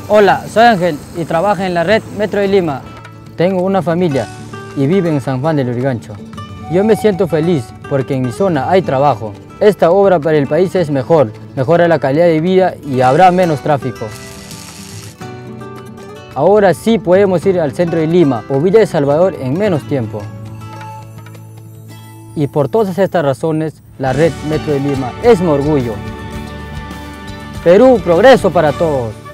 Hola, soy Ángel y trabajo en la red Metro de Lima. Tengo una familia y vivo en San Juan del Lurigancho. Yo me siento feliz porque en mi zona hay trabajo. Esta obra para el país es mejor, mejora la calidad de vida y habrá menos tráfico. Ahora sí podemos ir al centro de Lima o Villa de Salvador en menos tiempo. Y por todas estas razones, la red Metro de Lima es mi orgullo. Perú, progreso para todos.